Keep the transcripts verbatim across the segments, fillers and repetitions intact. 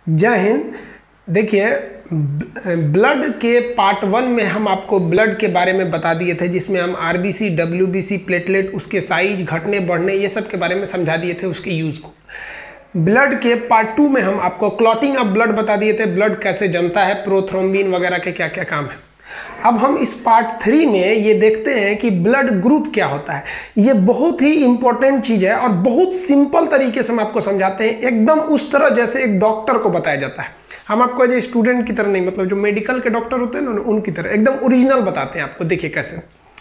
जय हिंद। देखिए, ब्लड के पार्ट वन में हम आपको ब्लड के बारे में बता दिए थे, जिसमें हम आरबीसी, डब्ल्यूबीसी, प्लेटलेट, उसके साइज, घटने बढ़ने, ये सब के बारे में समझा दिए थे, उसके यूज़ को। ब्लड के पार्ट टू में हम आपको क्लॉटिंग ऑफ ब्लड बता दिए थे, ब्लड कैसे जमता है, प्रोथ्रोम्बिन वगैरह के क्या क्या काम है। अब हम इस पार्ट थ्री में ये देखते हैं कि ब्लड ग्रुप क्या होता है। ये बहुत ही इंपॉर्टेंट चीज़ है और बहुत सिंपल तरीके से हम आपको समझाते हैं, एकदम उस तरह जैसे एक डॉक्टर को बताया जाता है। हम आपको एज स्टूडेंट की तरह नहीं, मतलब जो मेडिकल के डॉक्टर होते हैं ना, उनकी तरह एकदम ओरिजिनल बताते हैं आपको। देखिए कैसे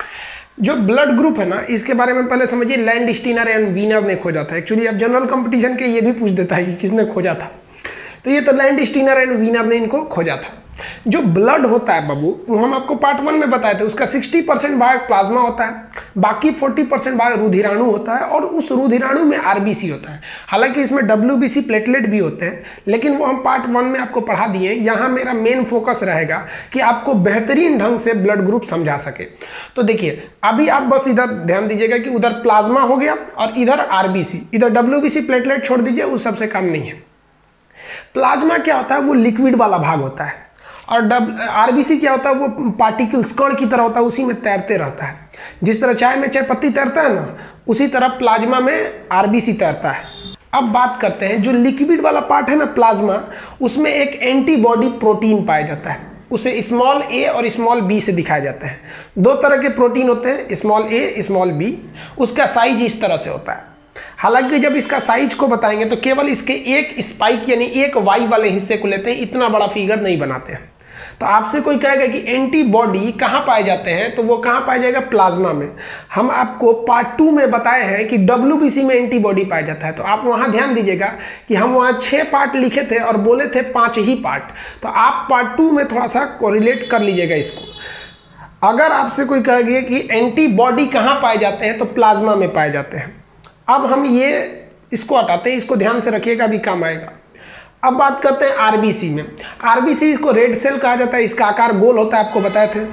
जो ब्लड ग्रुप है ना, इसके बारे में पहले समझिए। लैंडस्टीनर एंड वीनर ने खोजा था। एक्चुअली अब जनरल कंपटीशन के ये भी पूछ देता है कि किसने खोजा था, तो ये तो लैंडस्टीनर एंड वीनर ने इनको खोजा था। जो ब्लड होता है बाबू, वो हम आपको पार्ट वन में बताए थे, उसका साठ परसेंट भाग प्लाज्मा होता है, बाकी चालीस परसेंट भाग रुधिराणु होता है, और उस रुधिराणु में आरबीसी होता है। हालांकि इसमें डब्ल्यूबीसी, प्लेटलेट भी होते हैं, लेकिन वो हम पार्ट वन में आपको पढ़ा दिए। यहाँ मेरा मेन फोकस रहेगा कि आपको बेहतरीन ढंग से ब्लड ग्रुप समझा सके। तो देखिए, अभी आप बस इधर ध्यान दीजिएगा कि उधर प्लाज्मा हो गया और इधर आरबीसी, इधर डब्ल्यूबीसी, प्लेटलेट छोड़ दीजिए, उस सबसे काम नहीं है। प्लाज्मा क्या होता है? वो लिक्विड वाला भाग होता है, और डब आरबीसी क्या होता है? वो पार्टिकल्स, कण की तरह होता है, उसी में तैरते रहता है। जिस तरह चाय में चाय पत्ती तैरता है ना, उसी तरह प्लाज्मा में आरबीसी तैरता है। अब बात करते हैं जो लिक्विड वाला पार्ट है ना, प्लाज्मा, उसमें एक एंटीबॉडी प्रोटीन पाया जाता है। उसे स्मॉल ए और स्मॉल बी से दिखाया जाता है। दो तरह के प्रोटीन होते हैं, स्मॉल ए, स्मॉल बी। उसका साइज इस तरह से होता है। हालांकि जब इसका साइज को बताएंगे तो केवल इसके एक स्पाइक यानी एक वाई वाले हिस्से को लेते हैं, इतना बड़ा फिगर नहीं बनाते हैं। तो आपसे कोई कहेगा कि एंटीबॉडी कहाँ पाए जाते हैं, तो वो कहाँ पाया जाएगा? प्लाज्मा में। हम आपको पार्ट टू में बताए हैं कि डब्ल्यूबीसी में एंटीबॉडी पाया जाता है। तो आप वहाँ ध्यान दीजिएगा कि हम वहाँ छः पार्ट लिखे थे और बोले थे पाँच ही पार्ट। तो आप पार्ट टू में थोड़ा सा कोरिलेट कर लीजिएगा इसको। अगर आपसे कोई कहेगा कि एंटीबॉडी कहाँ पाए जाते हैं, तो प्लाज्मा में पाए जाते हैं। अब हम ये इसको हटाते हैं, इसको ध्यान से रखिएगा, अभी काम आएगा। अब बात करते हैं आरबीसी में। आरबीसी इसको रेड सेल कहा जाता है, इसका आकार गोल होता है, आपको बताए थे।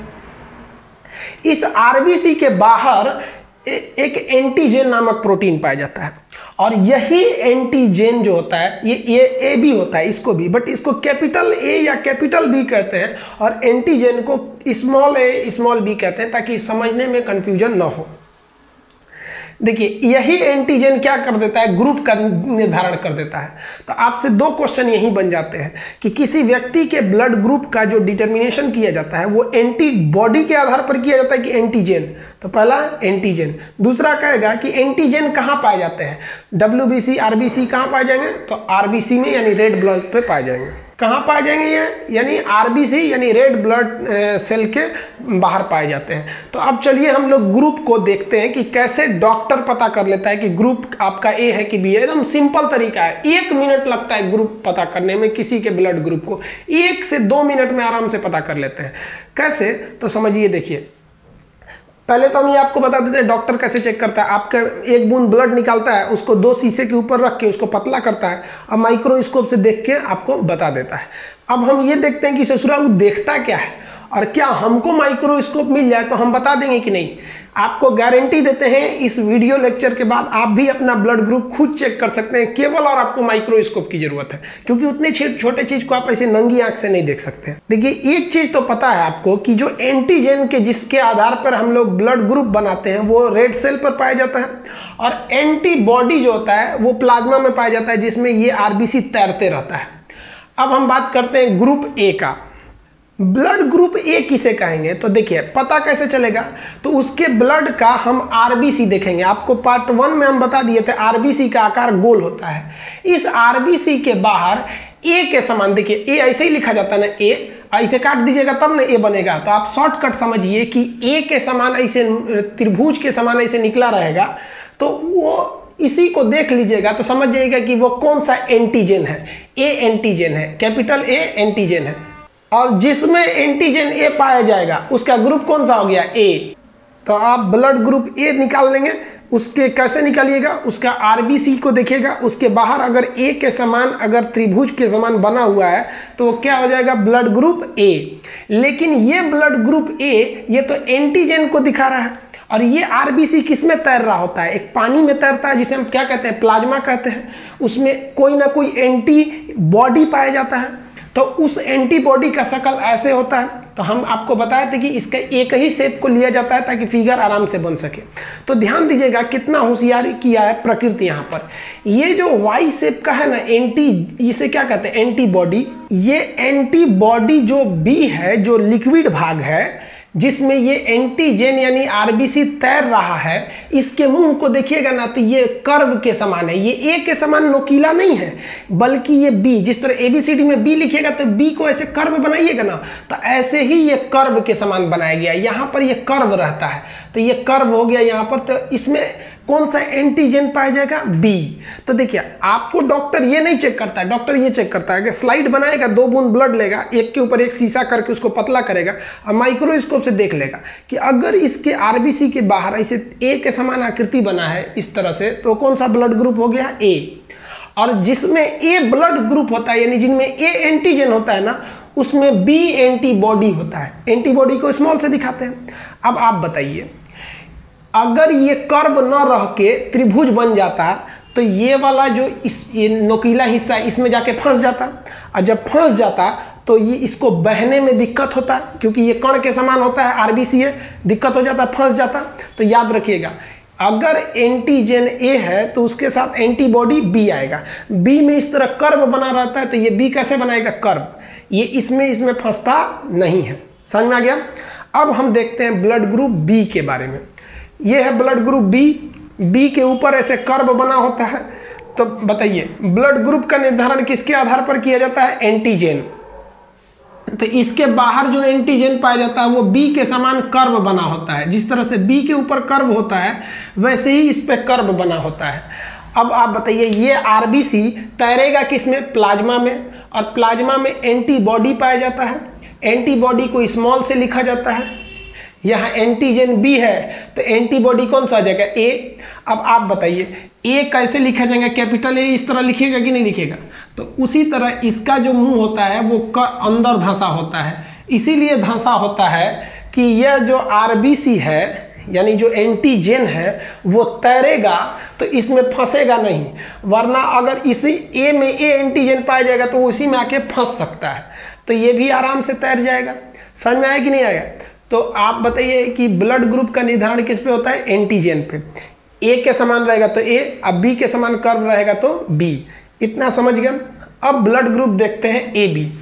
इस आरबीसी के बाहर एक एंटीजेन नामक प्रोटीन पाया जाता है, और यही एंटीजेन जो होता है, ये ये ए भी होता है, इसको भी, बट इसको कैपिटल ए या कैपिटल बी कहते हैं, और एंटीजेन को स्मॉल ए स्मॉल बी कहते हैं, ताकि समझने में कंफ्यूजन ना हो। देखिए, यही एंटीजन क्या कर देता है? ग्रुप का निर्धारण कर देता है। तो आपसे दो क्वेश्चन यही बन जाते हैं कि किसी व्यक्ति के ब्लड ग्रुप का जो डिटर्मिनेशन किया जाता है, वो एंटीबॉडी के आधार पर किया जाता है कि एंटीजन? तो पहला एंटीजन। दूसरा कहेगा कि एंटीजन कहाँ पाए जाते हैं? डब्ल्यूबीसी, आरबीसी कहाँ पाए जाएंगे? तो आरबीसी में, यानी रेड ब्लड पे पाए जाएंगे। कहाँ पाए जाएंगे ये? यानी आरबीसी यानी रेड ब्लड सेल के बाहर पाए जाते हैं। तो अब चलिए हम लोग ग्रुप को देखते हैं कि कैसे डॉक्टर पता कर लेता है कि ग्रुप आपका ए है कि बी है। एकदम सिंपल तरीका है, एक मिनट लगता है ग्रुप पता करने में। किसी के ब्लड ग्रुप को एक से दो मिनट में आराम से पता कर लेते हैं। कैसे? तो समझिए, देखिए, पहले तो हम ये आपको बता देते हैं डॉक्टर कैसे चेक करता है। आपका एक बूंद ब्लड निकालता है, उसको दो शीशे के ऊपर रख के उसको पतला करता है, अब माइक्रोस्कोप से देख के आपको बता देता है। अब हम ये देखते हैं कि ससुरा वो देखता क्या है, और क्या हमको माइक्रोस्कोप मिल जाए तो हम बता देंगे कि नहीं। आपको गारंटी देते हैं, इस वीडियो लेक्चर के बाद आप भी अपना ब्लड ग्रुप खुद चेक कर सकते हैं, केवल और आपको माइक्रोस्कोप की जरूरत है, क्योंकि उतने छोटे चीज को आप ऐसे नंगी आंख से नहीं देख सकते। देखिए, एक चीज तो पता है आपको कि जो एंटीजन के जिसके आधार पर हम लोग ब्लड ग्रुप बनाते हैं, वो रेड सेल पर पाया जाता है, और एंटीबॉडी जो होता है वो प्लाज्मा में पाया जाता है, जिसमें ये आरबीसी तैरते रहता है। अब हम बात करते हैं ग्रुप ए का। ब्लड ग्रुप ए किसे कहेंगे? तो देखिए, पता कैसे चलेगा? तो उसके ब्लड का हम आरबीसी देखेंगे। आपको पार्ट वन में हम बता दिए थे आरबीसी का आकार गोल होता है। इस आरबीसी के बाहर ए के समान, देखिए ए ऐसे ही लिखा जाता है ना, ए ऐसे काट दीजिएगा तब ना ए बनेगा। तो आप शॉर्टकट समझिए कि ए के समान ऐसे त्रिभुज के समान ऐसे निकला रहेगा, तो वो इसी को देख लीजिएगा तो समझ जाइएगा कि वो कौन सा एंटीजन है। ए एंटीजन है, कैपिटल ए एंटीजन है, और जिसमें एंटीजन ए पाया जाएगा उसका ग्रुप कौन सा हो गया? ए। तो आप ब्लड ग्रुप ए निकाल लेंगे। उसके कैसे निकालिएगा? उसका आरबीसी को देखिएगा, उसके बाहर अगर ए के समान, अगर त्रिभुज के समान बना हुआ है, तो वो क्या हो जाएगा? Blood group A. लेकिन ये ब्लड ग्रुप ए ये तो एंटीजन को दिखा रहा है, और ये आरबीसी किस में तैर रहा होता है? एक पानी में तैरता है जिसे हम क्या कहते हैं? प्लाज्मा कहते हैं। उसमें कोई ना कोई एंटी बॉडी पाया जाता है, तो उस एंटीबॉडी का शक्ल ऐसे होता है। तो हम आपको बताए थे कि इसका एक ही शेप को लिया जाता है ताकि फिगर आराम से बन सके। तो ध्यान दीजिएगा कितना होशियारी किया है प्रकृति यहाँ पर। ये जो वाई शेप का है ना, एंटी, इसे क्या कहते हैं? एंटीबॉडी। ये एंटीबॉडी जो बी है, जो लिक्विड भाग है जिसमें ये एंटीजन यानी आरबीसी तैर रहा है, इसके मुंह को देखिएगा ना तो ये कर्व के समान है। ये ए के समान नोकीला नहीं है, बल्कि ये बी, जिस तरह एबीसीडी में बी लिखिएगा तो बी को ऐसे कर्व बनाइएगा ना, तो ऐसे ही ये कर्व के समान बनाया गया। यहाँ पर ये कर्व रहता है, तो ये कर्व हो गया यहाँ पर। तो इसमें कौन सा एंटीजन पाया जाएगा? बी। तो देखिए आपको डॉक्टर ये नहीं चेक करता है, डॉक्टर ये चेक करता है कि स्लाइड बनाएगा, दो बूंद ब्लड लेगा, एक के ऊपर एक शीशा करके उसको पतला करेगा और माइक्रोस्कोप से देख लेगा कि अगर इसके आरबीसी के बाहर ऐसे ए के समान आकृति बना है इस तरह से, तो कौन सा ब्लड ग्रुप हो गया? ए। और जिसमें ए ब्लड ग्रुप होता है, यानी जिनमें ए एंटीजन होता है ना, उसमें बी एंटीबॉडी होता है। एंटीबॉडी को स्मॉल से दिखाते हैं। अब आप बताइए, अगर ये कर्व न रह के त्रिभुज बन जाता तो ये वाला जो इस ये नोकीला हिस्सा है इसमें जाके फंस जाता, और जब फंस जाता तो ये इसको बहने में दिक्कत होता है, क्योंकि ये कण के समान होता है, आरबीसी है, दिक्कत हो जाता, फंस जाता। तो याद रखिएगा, अगर एंटीजन ए है तो उसके साथ एंटीबॉडी बी आएगा। बी में इस तरह कर्व बना रहता है, तो ये बी कैसे बनाएगा? कर्व। ये इसमें इसमें फंसता नहीं है। समझ में आ गया? अब हम देखते हैं ब्लड ग्रुप बी के बारे में। ये है ब्लड ग्रुप बी। बी के ऊपर ऐसे कर्व बना होता है। तो बताइए, ब्लड ग्रुप का निर्धारण किसके आधार पर किया जाता है? एंटीजन। तो इसके बाहर जो एंटीजन पाया जाता है वो बी के समान कर्व बना होता है। जिस तरह से बी के ऊपर कर्व होता है वैसे ही इस पे कर्व बना होता है। अब आप बताइए, ये आरबीसी तैरेगा किसमें? प्लाज्मा में। और प्लाज्मा में एंटीबॉडी पाया जाता है। एंटीबॉडी को स्मॉल से लिखा जाता है। यहाँ एंटीजन बी है तो एंटीबॉडी कौन सा आ जाएगा? ए। अब आप बताइए, ए कैसे लिखा जाएगा? कैपिटल ए इस तरह लिखिएगा कि नहीं लिखेगा? तो उसी तरह इसका जो मुंह होता है वो अंदर धंसा होता है। इसीलिए धंसा होता है कि यह जो आरबीसी है यानी जो एंटीजन है वो तैरेगा तो इसमें फंसेगा नहीं, वरना अगर इसी ए में ए एंटीजन पाया जाएगा तो वो इसी में आके फंस सकता है। तो ये भी आराम से तैर जाएगा। समझ में आया कि नहीं आएगा? तो आप बताइए कि ब्लड ग्रुप का निर्धारण किस पे होता है? एंटीजन पे। ए के समान रहेगा तो ए, अब बी के समान कर्व रहेगा तो बी। इतना समझ गए? अब ब्लड ग्रुप देखते हैं A B.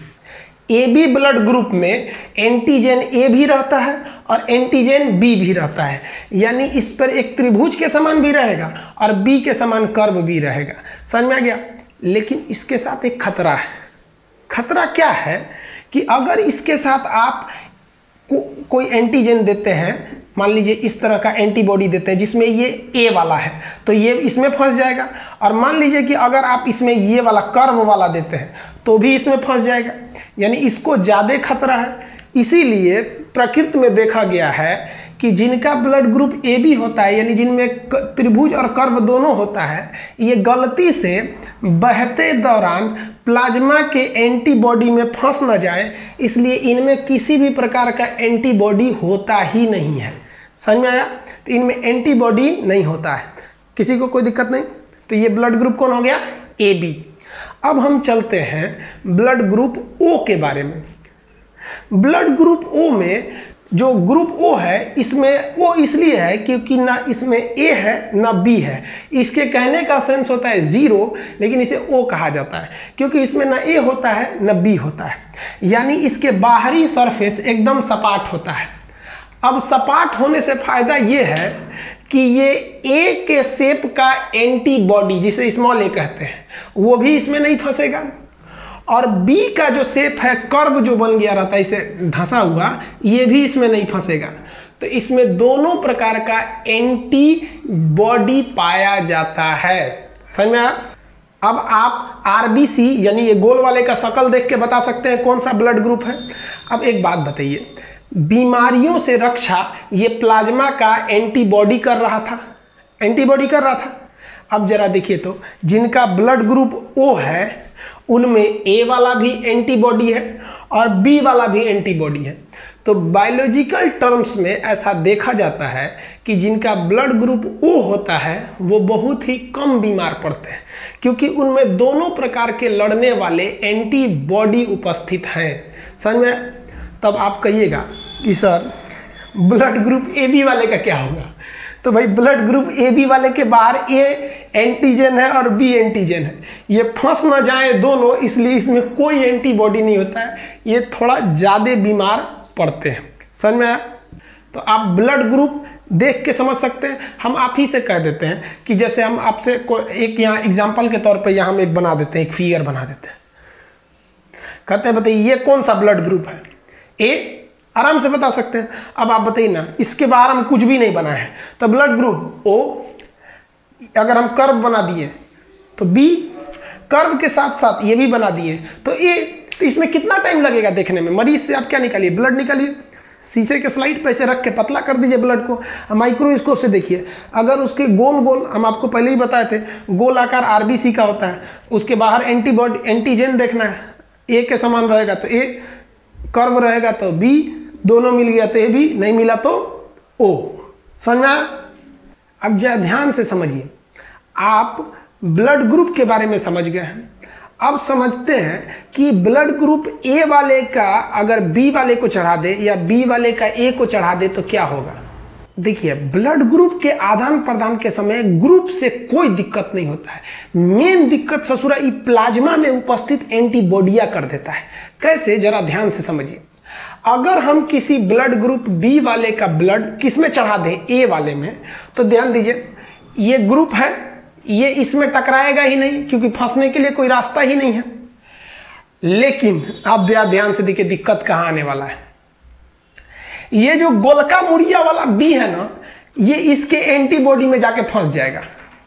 A B blood group में एंटीजन ए भी रहता है और एंटीजन बी भी रहता है, यानी इस पर एक त्रिभुज के समान भी रहेगा और बी के समान कर्व भी रहेगा। समझ में आ गया? लेकिन इसके साथ एक खतरा है। खतरा क्या है कि अगर इसके साथ आप को, कोई एंटीजन देते हैं, मान लीजिए इस तरह का एंटीबॉडी देते हैं जिसमें ये ए वाला है, तो ये इसमें फंस जाएगा। और मान लीजिए कि अगर आप इसमें ये वाला कर्व वाला देते हैं तो भी इसमें फंस जाएगा, यानी इसको ज़्यादा खतरा है। इसीलिए प्रकृति में देखा गया है कि जिनका ब्लड ग्रुप ए बी होता है, यानी जिनमें त्रिभुज और कर्व दोनों होता है, ये गलती से बहते दौरान प्लाज्मा के एंटीबॉडी में फंस न जाए, इसलिए इनमें किसी भी प्रकार का एंटीबॉडी होता ही नहीं है। समझ में आया? तो इनमें एंटीबॉडी नहीं होता है। किसी को कोई दिक्कत नहीं? तो ये ब्लड ग्रुप कौन हो गया? A B. अब हम चलते हैं ब्लड ग्रुप ओ के बारे में। ब्लड ग्रुप ओ में जो ग्रुप ओ है, इसमें ओ इसलिए है क्योंकि ना इसमें ए है ना बी है। इसके कहने का सेंस होता है जीरो, लेकिन इसे ओ कहा जाता है क्योंकि इसमें ना ए होता है ना बी होता है, यानी इसके बाहरी सरफेस एकदम सपाट होता है। अब सपाट होने से फायदा ये है कि ये ए के शेप का एंटीबॉडी, जिसे स्मॉल ए कहते हैं, वो भी इसमें नहीं फंसेगा। और बी का जो शेप है, कर्व जो बन गया रहता है इसे धंसा हुआ, ये भी इसमें नहीं फंसेगा। तो इसमें दोनों प्रकार का एंटीबॉडी पाया जाता है। समझ में आया? अब आप आरबीसी यानी ये गोल वाले का शक्ल देख के बता सकते हैं कौन सा ब्लड ग्रुप है। अब एक बात बताइए, बीमारियों से रक्षा ये प्लाज्मा का एंटीबॉडी कर रहा था, एंटीबॉडी कर रहा था। अब जरा देखिए तो, जिनका ब्लड ग्रुप ओ है उनमें ए वाला भी एंटीबॉडी है और बी वाला भी एंटीबॉडी है। तो बायोलॉजिकल टर्म्स में ऐसा देखा जाता है कि जिनका ब्लड ग्रुप ओ होता है वो बहुत ही कम बीमार पड़ते हैं, क्योंकि उनमें दोनों प्रकार के लड़ने वाले एंटीबॉडी उपस्थित हैं। समझ में? तब आप कहिएगा कि sir blood group A B वाले का क्या होगा? तो भाई ब्लड ग्रुप ए बी वाले के बाहर ए एंटीजन है और बी एंटीजन है, ये फंस ना जाए दोनों, इसलिए इसमें कोई एंटीबॉडी नहीं होता है, ये थोड़ा ज़्यादा बीमार पड़ते हैं। समझ में आया? तो आप ब्लड ग्रुप देख के समझ सकते हैं। हम आप ही से कह देते हैं कि जैसे हम आपसे एक यहाँ एग्जाम्पल के तौर पे यहाँ हम एक बना देते हैं, एक फिगर बना देते हैं, कहते हैं बताइए ये कौन सा ब्लड ग्रुप है? ए, आराम से बता सकते हैं। अब आप बताइए ना, इसके बाहर हम कुछ भी नहीं बनाए हैं, तो ब्लड ग्रुप ओ, अगर हम कर्व बना दिए तो बी, कर्व के साथ साथ ये भी बना दिए तो ए, तो इसमें कितना टाइम लगेगा देखने में? मरीज से आप क्या निकालिए? ब्लड निकालिए, शीशे के स्लाइड पे ऐसे रख के पतला कर दीजिए ब्लड को, माइक्रोस्कोप से देखिए, अगर उसके गोल गोल, हम आपको पहले ही बताए थे, गोल आकार आरबीसी का होता है, उसके बाहर एंटीबॉडी एंटीजन देखना है, ए के समान रहेगा तो ए, कर्व रहेगा तो बी, दोनों मिल गया तो ए बी, नहीं मिला तो ओ। समझा? अब जरा ध्यान से समझिए, आप ब्लड ग्रुप के बारे में समझ गए हैं, अब समझते हैं कि ब्लड ग्रुप ए वाले का अगर बी वाले को चढ़ा दे या बी वाले का ए को चढ़ा दे तो क्या होगा। देखिए, ब्लड ग्रुप के आदान प्रदान के समय ग्रुप से कोई दिक्कत नहीं होता है, मेन दिक्कत ससुरा ई प्लाज्मा में उपस्थित एंटीबॉडिया कर देता है। कैसे? जरा ध्यान से समझिए। अगर हम किसी ब्लड ग्रुप बी वाले का ब्लड किस में चढ़ा दें? ए वाले में, तो ध्यान दीजिए, ये ग्रुप है, ये इसमें टकराएगा ही नहीं क्योंकि फंसने के लिए कोई रास्ता ही नहीं है। लेकिन आप ध्यान से देखिए दिक्कत कहां आने वाला है। ये जो गोलका मुड़िया वाला बी है ना, ये इसके एंटीबॉडी में जाके फंस जाएगा,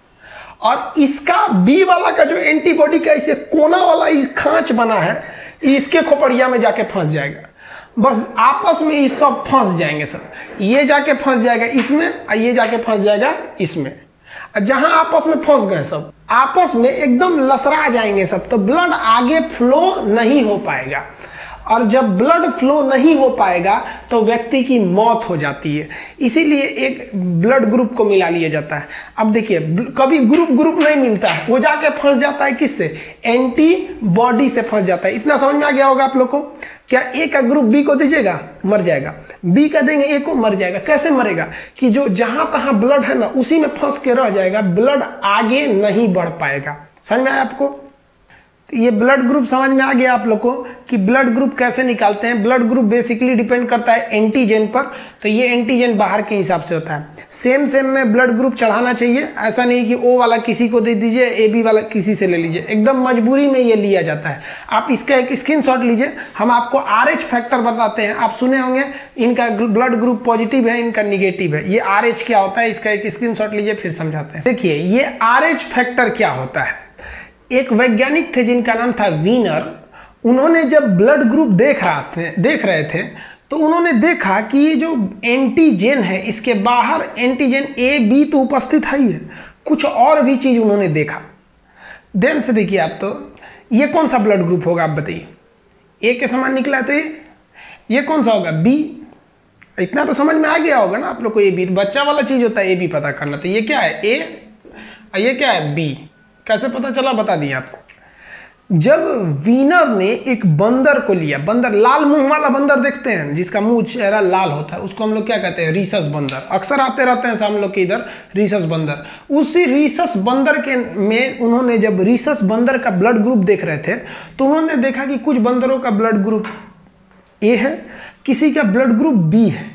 और इसका बी वाला का जो एंटीबॉडी का इसे कोना वाला इस खांच बना है, इसके खोपड़िया में जाके फंस जाएगा। बस आपस में ये सब फंस जाएंगे सब, ये जाके फंस जाएगा इसमें और ये जाके फंस जाएगा इसमें। जहां आपस में फंस गए सब, आपस में एकदम लसरा जाएंगे सब, तो ब्लड आगे फ्लो नहीं हो पाएगा, और जब ब्लड फ्लो नहीं हो पाएगा तो व्यक्ति की मौत हो जाती है। इसीलिए एक ब्लड ग्रुप को मिला लिया जाता है। अब देखिए, कभी ग्रुप ग्रुप नहीं मिलता है, वो जाके फंस जाता है किससे? एंटीबॉडी से फंस जाता है। इतना समझ में आ गया होगा आप लोग को। क्या ए का ग्रुप बी को दीजिएगा, मर जाएगा, बी का देंगे ए को, मर जाएगा। कैसे मरेगा? कि जो जहां तहां ब्लड है ना, उसी में फंस के रह जाएगा, ब्लड आगे नहीं बढ़ पाएगा। समझ में आया आपको? ये ब्लड ग्रुप समझ में आ गया आप लोग को कि ब्लड ग्रुप कैसे निकालते हैं। ब्लड ग्रुप बेसिकली डिपेंड करता है एंटीजन पर, तो ये एंटीजन बाहर के हिसाब से होता है। सेम सेम में ब्लड ग्रुप चढ़ाना चाहिए, ऐसा नहीं कि ओ वाला किसी को दे दीजिए, ए बी वाला किसी से ले लीजिए, एकदम मजबूरी में ये लिया जाता है। आप इसका एक स्क्रीनशॉट लीजिए, हम आपको आर एच फैक्टर बताते हैं। आप सुने होंगे इनका ब्लड ग्रुप पॉजिटिव है, इनका निगेटिव है। ये आर एच क्या होता है, इसका एक स्क्रीनशॉट लीजिए, फिर समझाते हैं। देखिए, ये आर एच फैक्टर क्या होता है। एक वैज्ञानिक थे जिनका नाम था वीनर, उन्होंने जब ब्लड ग्रुप देख रहा थे देख रहे थे तो उन्होंने देखा कि ये जो एंटीजन है, इसके बाहर एंटीजन ए बी तो उपस्थित है ही है, कुछ और भी चीज उन्होंने देखा। ध्यान से देखिए आप, तो ये कौन सा ब्लड ग्रुप होगा आप बताइए? ए के समान निकला तो ये ये कौन सा होगा? बी। इतना तो समझ में आ गया होगा ना आप लोग को। ए बी बच्चा वाला चीज होता है, ए बी पता करना। तो ये क्या है? ए, और ये क्या है? बी। कैसे पता चला बता दिया आपको। जब वीनर ने एक बंदर को लिया, बंदर लाल मुंह वाला बंदर देखते हैं जिसका मुंह चेहरा लाल होता है, उसको हम लोग क्या कहते हैं? रीसस बंदर। अक्सर आते रहते हैं हम लोग के इधर रीसस बंदर। उसी रीसस बंदर के में उन्होंने जब रीसस बंदर का ब्लड ग्रुप देख रहे थे तो उन्होंने देखा कि कुछ बंदरों का ब्लड ग्रुप ए है, किसी का ब्लड ग्रुप बी है।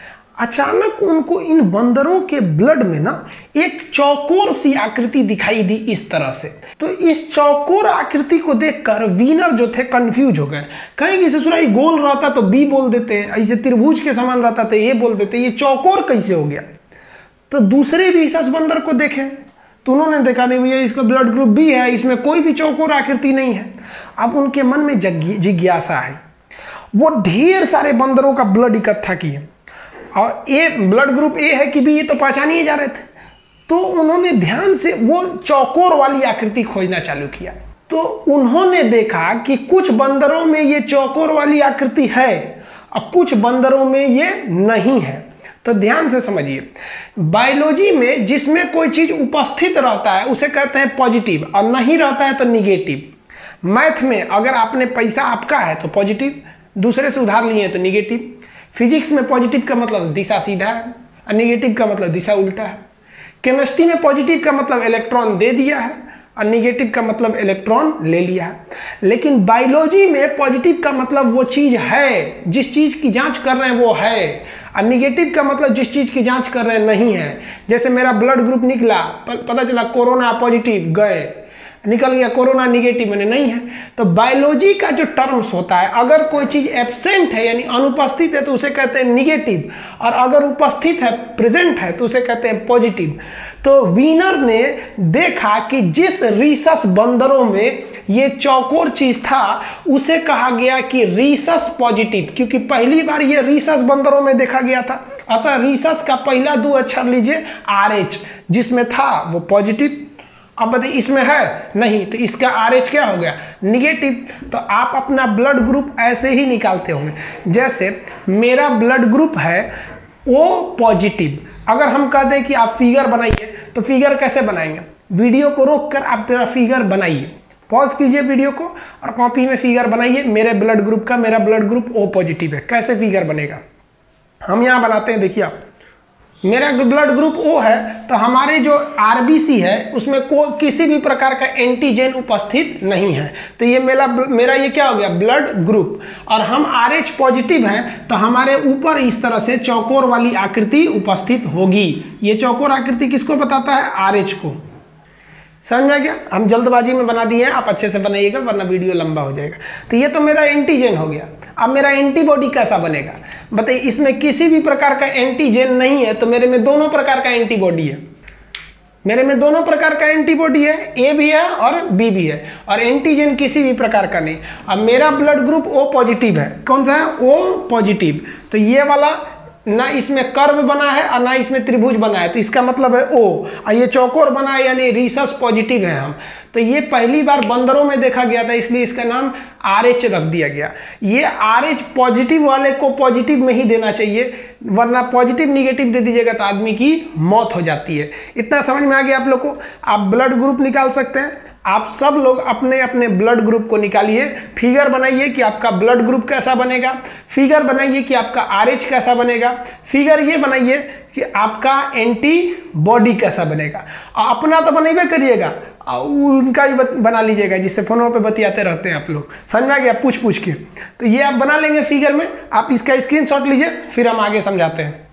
अचानक उनको इन बंदरों के ब्लड में ना एक चौकोर सी आकृति दिखाई दी इस तरह से। तो इस चौकोर आकृति को देखकर वीनर जो थे कंफ्यूज हो गए। कहीं कि ससुरा ये गोल रहता तो बी बोल देते, ऐसे त्रिभुज के समान रहता तो ये बोल देते, ये चौकोर कैसे हो गया? तो दूसरे रीसस बंदर को देखें तो उन्होंने देखा नहीं भैया इसका ब्लड ग्रुप बी है, इसमें कोई भी चौकोर आकृति नहीं है। अब उनके मन में जिज्ञासा है, वो ढेर सारे बंदरों का ब्लड इकट्ठा किए और ए ब्लड ग्रुप ए है कि बी, ये तो पहचान ही जा रहे थे। तो उन्होंने ध्यान से वो चौकोर वाली आकृति खोजना चालू किया। तो उन्होंने देखा कि कुछ बंदरों में ये चौकोर वाली आकृति है और कुछ बंदरों में ये नहीं है। तो ध्यान से समझिए, बायोलॉजी में जिसमें कोई चीज उपस्थित रहता है उसे कहते हैं पॉजिटिव और नहीं रहता है तो निगेटिव। मैथ में अगर आपने पैसा आपका है तो पॉजिटिव, दूसरे से उधार लिए तो निगेटिव। फिजिक्स में पॉजिटिव का मतलब दिशा सीधा है और निगेटिव का मतलब दिशा उल्टा है। केमिस्ट्री में पॉजिटिव का मतलब इलेक्ट्रॉन दे दिया है और निगेटिव का मतलब इलेक्ट्रॉन ले लिया है। लेकिन बायोलॉजी में पॉजिटिव का मतलब वो चीज है, जिस चीज की जांच कर रहे हैं वो है, और निगेटिव का मतलब जिस चीज की जांच कर रहे हैं नहीं है। जैसे मेरा ब्लड ग्रुप निकला, पता चला कोरोना पॉजिटिव, गए, निकल गया कोरोना निगेटिव, मैंने नहीं है। तो बायोलॉजी का जो टर्म्स होता है, अगर कोई चीज एब्सेंट है यानी अनुपस्थित है तो उसे कहते हैं निगेटिव, और अगर उपस्थित है प्रेजेंट है तो उसे कहते हैं पॉजिटिव। तो वीनर ने देखा कि जिस रीसस बंदरों में ये चौकोर चीज था उसे कहा गया कि रीसस पॉजिटिव, क्योंकि पहली बार ये रीसस बंदरों में देखा गया था। अतः रीसस का पहला दो अक्षर लीजिए आर एच, जिसमें था वो पॉजिटिव। अब बताइए इसमें है नहीं, तो इसका आर एच क्या हो गया, निगेटिव। तो आप अपना ब्लड ग्रुप ऐसे ही निकालते होंगे। जैसे मेरा ब्लड ग्रुप है ओ पॉजिटिव, अगर हम कह दें कि आप फिगर बनाइए तो फिगर कैसे बनाएंगे, वीडियो को रोक कर आप तेरा फिगर बनाइए, पॉज कीजिए वीडियो को और कॉपी में फिगर बनाइए मेरे ब्लड ग्रुप का। मेरा ब्लड ग्रुप ओ पॉजिटिव है, कैसे फिगर बनेगा हम यहां बनाते हैं। देखिए आप, मेरा ब्लड ग्रुप ओ है तो हमारे जो आरबीसी है उसमें को किसी भी प्रकार का एंटीजन उपस्थित नहीं है, तो ये मेरा मेरा ये क्या हो गया, ब्लड ग्रुप। और हम आरएच पॉजिटिव हैं तो हमारे ऊपर इस तरह से चौकोर वाली आकृति उपस्थित होगी। ये चौकोर आकृति किसको बताता है, आरएच को। समझ में आ गया, हम जल्दबाजी में बना दिए हैं, आप अच्छे से बनाइएगा वरना वीडियो लंबा हो जाएगा। तो ये तो मेरा एंटीजन हो गया। अब मेरा एंटीबॉडी कैसा बनेगा, बताइए, इसमें किसी भी प्रकार का एंटीजन नहीं है तो मेरे में दोनों प्रकार का एंटीबॉडी है। मेरे में दोनों प्रकार का एंटीबॉडी है, ए भी है और बी भी है, और एंटीजन किसी भी प्रकार का नहीं। अब मेरा ब्लड ग्रुप ओ पॉजिटिव है, कौन सा है, ओ पॉजिटिव। तो ये वाला ना इसमें कर्व बना है और ना इसमें त्रिभुज बना है, तो इसका मतलब है ओ, और ये चौकोर बना है यानी रीसस पॉजिटिव है हम। तो ये पहली बार बंदरों में देखा गया था, इसलिए इसका नाम आरएच रख दिया गया। ये आरएच पॉजिटिव वाले को पॉजिटिव में ही देना चाहिए, वरना पॉजिटिव निगेटिव दे दीजिएगा तो आदमी की मौत हो जाती है। इतना समझ में आ गया आप लोग को। आप ब्लड ग्रुप निकाल सकते हैं। आप सब लोग अपने अपने ब्लड ग्रुप को निकालिए, फिगर बनाइए कि आपका ब्लड ग्रुप कैसा बनेगा, फिगर बनाइए कि आपका आरएच कैसा बनेगा, फिगर ये बनाइए कि आपका एंटीबॉडी कैसा बनेगा। अपना तो बनाइए करिएगा, उनका भी बना लीजिएगा जिससे फोनों पे बतियाते रहते हैं आप लोग। समझ में आ गया, पूछ पूछ के। तो ये आप बना लेंगे फिगर में, आप इसका स्क्रीनशॉट लीजिए, फिर हम आगे समझाते हैं।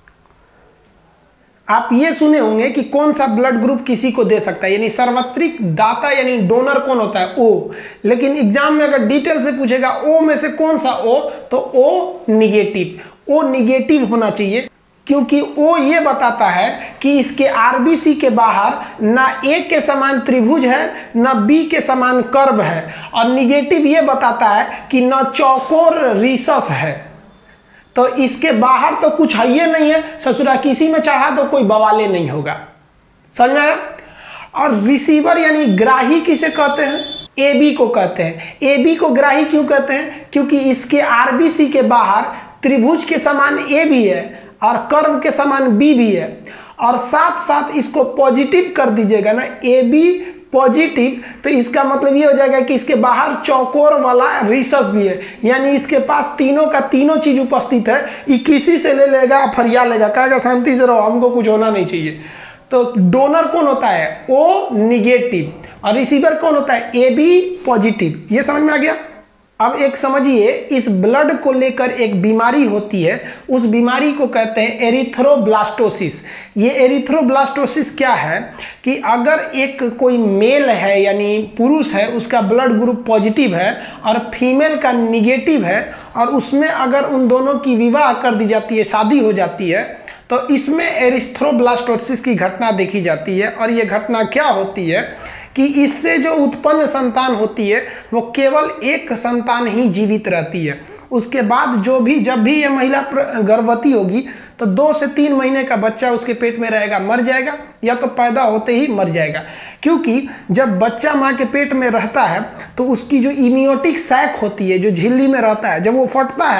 आप ये सुने होंगे कि कौन सा ब्लड ग्रुप किसी को दे सकता है, यानी सार्वत्रिक दाता यानी डोनर कौन होता है, ओ। लेकिन एग्जाम में अगर डिटेल से पूछेगा ओ में से कौन सा ओ, तो ओ निगेटिव। ओ निगेटिव होना चाहिए, क्योंकि ओ ये बताता है कि इसके आरबीसी के बाहर ना ए के समान त्रिभुज है ना बी के समान कर्व है, और निगेटिव ये बताता है कि ना चौकोर रीसस है। तो इसके बाहर तो कुछ है ही नहीं है, ससुरा किसी में चाहा तो कोई बवाले नहीं होगा। समझ में आया। और रिसीवर यानी ग्राही किसे कहते हैं, ए बी को कहते हैं। ए बी को ग्राही क्यों कहते हैं, क्योंकि इसके आरबीसी के बाहर त्रिभुज के समान ए भी है और कर्व के समान बी भी है, और साथ साथ इसको पॉजिटिव कर दीजिएगा ना, ए बी पॉजिटिव, तो इसका मतलब ये हो जाएगा कि इसके बाहर चौकोर वाला रीसस भी है, यानी इसके पास तीनों का तीनों चीज उपस्थित है। ये किसी से ले लेगा, फरिया लेगा, कहेगा शांति से रहो, हमको कुछ होना नहीं चाहिए। तो डोनर कौन होता है, ओ निगेटिव, और रिसीवर कौन होता है, ए बी पॉजिटिव। ये समझ में आ गया। अब एक समझिए, इस ब्लड को लेकर एक बीमारी होती है, उस बीमारी को कहते हैं एरिथ्रोब्लास्टोसिस। ये एरिथ्रोब्लास्टोसिस क्या है कि अगर एक कोई मेल है यानी पुरुष है, उसका ब्लड ग्रुप पॉजिटिव है और फीमेल का निगेटिव है, और उसमें अगर उन दोनों की विवाह कर दी जाती है, शादी हो जाती है, तो इसमें एरिथ्रोब्लास्टोसिस की घटना देखी जाती है। और ये घटना क्या होती है कि इससे जो उत्पन्न संतान होती है वो केवल एक संतान ही जीवित रहती है। उसके बाद जो भी जब भी ये महिला गर्भवती होगी तो दो से तीन महीने का बच्चा उसके पेट में रहेगा, मर जाएगा, या तो पैदा होते ही मर जाएगा। क्योंकि जब बच्चा माँ के पेट में रहता है तो उसकी जो इम्यूनिटिक सैक होती है, जो झिल्ली में रहता है, जब वो फटता है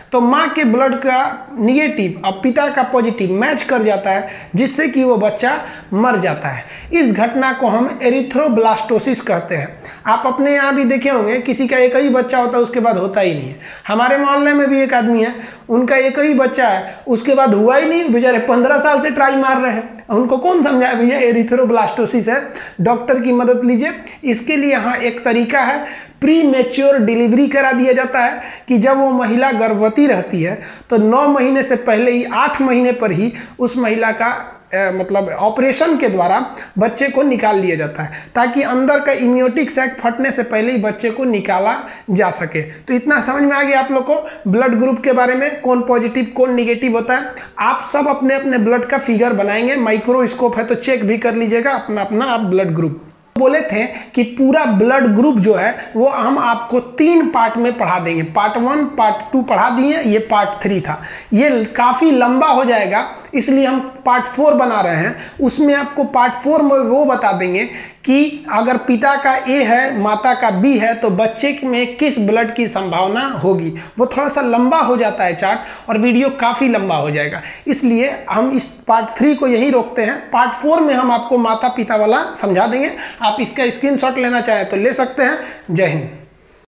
तो माँ के ब्लड का निगेटिव और पिता का पॉजिटिव मैच कर जाता है, जिससे कि वो बच्चा मर जाता है। इस घटना को हम एरिथ्रोब्लास्टोसिस कहते हैं। आप अपने यहाँ भी देखे होंगे, किसी का एक ही बच्चा होता है उसके बाद होता ही नहीं है। हमारे मोहल्ले में भी एक आदमी है, उनका एक ही बच्चा है, उसके बाद हुआ ही नहीं, बेचारे पंद्रह साल से ट्राई मार रहे हैं। उनको कौन समझाए भैया एरिथ्रोब्लास्टोसिस है, डॉक्टर की मदद लीजिए। इसके लिए यहाँ एक तरीका है, प्री मैच्योर डिलीवरी करा दिया जाता है कि जब वो महिला गर्भवती रहती है तो नौ महीने से पहले ही, आठ महीने पर ही उस महिला का ए, मतलब ऑपरेशन के द्वारा बच्चे को निकाल लिया जाता है, ताकि अंदर का इम्यूनिटिक सैक फटने से पहले ही बच्चे को निकाला जा सके। तो इतना समझ में आ गया आप लोग को ब्लड ग्रुप के बारे में, कौन पॉजिटिव कौन निगेटिव होता है। आप सब अपने अपने ब्लड का फिगर बनाएंगे, माइक्रोस्कोप है तो चेक भी कर लीजिएगा अपना अपना आप ब्लड ग्रुप। बोले थे कि पूरा ब्लड ग्रुप जो है वो हम आपको तीन पार्ट में पढ़ा देंगे। पार्ट वन पार्ट टू पढ़ा दिए, ये पार्ट थ्री था, ये काफ़ी लंबा हो जाएगा, इसलिए हम पार्ट फोर बना रहे हैं। उसमें आपको पार्ट फोर में वो बता देंगे कि अगर पिता का ए है माता का बी है तो बच्चे में किस ब्लड की संभावना होगी। वो थोड़ा सा लंबा हो जाता है चार्ट, और वीडियो काफ़ी लंबा हो जाएगा, इसलिए हम इस पार्ट थ्री को यही रोकते हैं। पार्ट फोर में हम आपको माता पिता वाला समझा देंगे। आप इसका स्क्रीनशॉट लेना चाहें तो ले सकते हैं। जय हिंद।